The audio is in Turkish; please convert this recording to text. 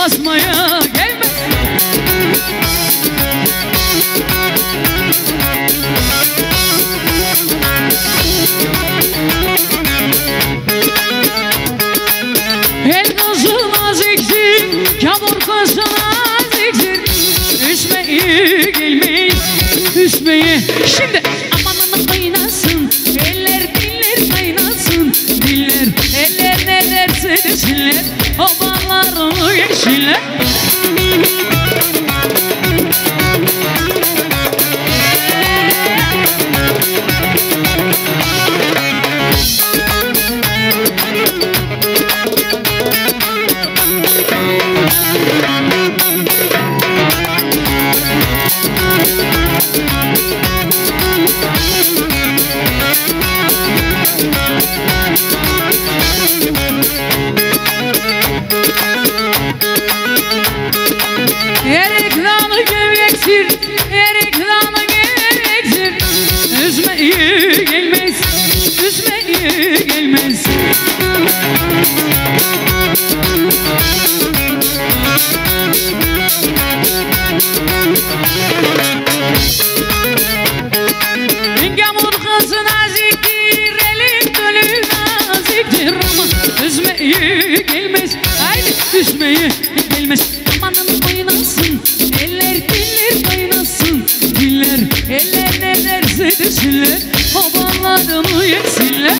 basmaya gelme. El kızı naziktir, kamur kızı naziktir. Üzmeye gelmeyin, üzmeye. Şimdi amanın kaynasın, eller diller kaynasın. Diller, eller ne derse desinler, obalarını yesinler. Eriklanı gevrektir, eriklanı gevrektir. Üzmeye gelmez, üzmeye gelmez. Gamur kızı naziktir, elin dölü naziktir. Ama üzmeye gelmez, haydi üzmeye gelmez. Amanın kaynasın, eller diller kaynasın. Diller, eller ne derse desinler, obalarını yesinler.